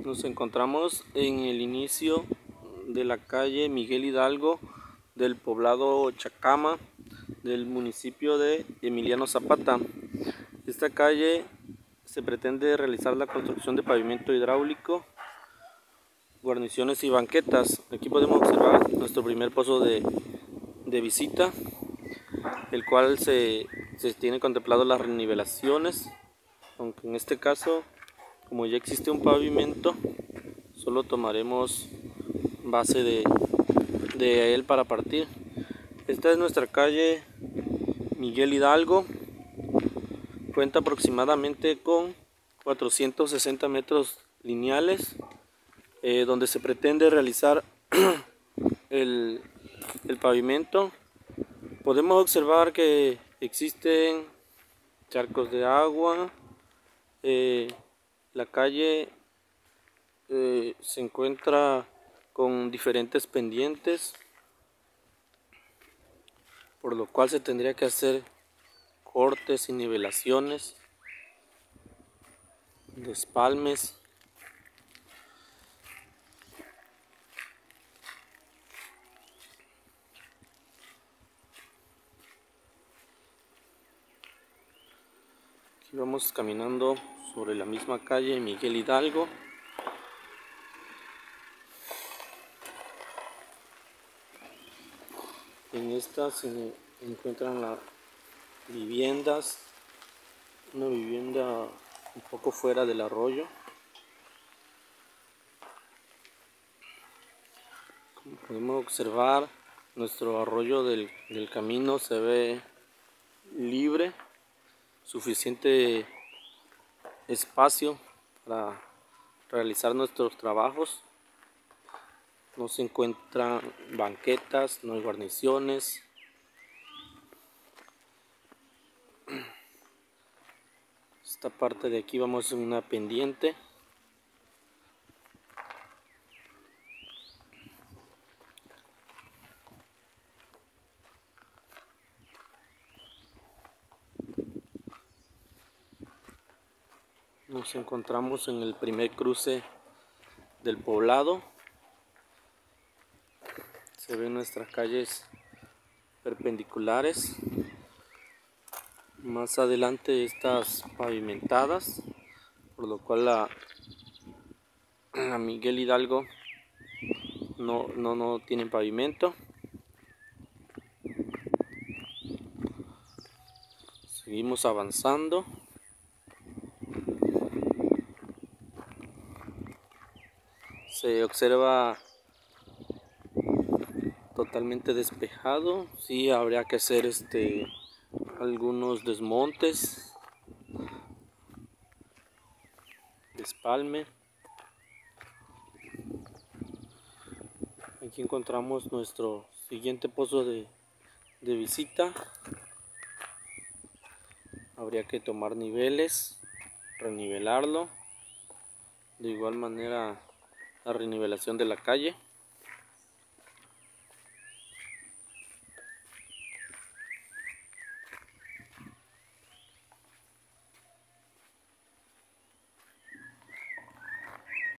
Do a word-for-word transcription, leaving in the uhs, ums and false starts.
Nos encontramos en el inicio de la calle Miguel Hidalgo del poblado Chacama del municipio de Emiliano Zapata. Esta calle se pretende realizar la construcción de pavimento hidráulico, guarniciones y banquetas. Aquí podemos observar nuestro primer pozo de, de visita, el cual se, se tiene contemplado las renivelaciones, aunque en este caso, como ya existe un pavimento, solo tomaremos base de, de él para partir. Esta es nuestra calle Miguel Hidalgo. Cuenta aproximadamente con cuatrocientos sesenta metros lineales, eh, donde se pretende realizar el, el pavimento. Podemos observar que existen charcos de agua. Eh, la calle eh, se encuentra con diferentes pendientes, por lo cual se tendría que hacer cortes y nivelaciones, despalmes. Aquí vamos caminando sobre la misma calle Miguel Hidalgo. En esta se encuentran las viviendas, una vivienda un poco fuera del arroyo. Como podemos observar, nuestro arroyo del, del camino se ve libre, suficiente espacio para realizar nuestros trabajos. No se encuentran banquetas, no hay guarniciones. Esta parte de aquí vamos en una pendiente. Nos encontramos en el primer cruce del poblado. Se ven nuestras calles perpendiculares. Más adelante estas pavimentadas, por lo cual la, la Miguel Hidalgo no, no, no tiene pavimento. Seguimos avanzando. Se observa totalmente despejado. Sí, habría que hacer este algunos desmontes, despalme. Aquí encontramos nuestro siguiente pozo de, de visita. Habría que tomar niveles, renivelarlo. De igual manera la renivelación de la calle.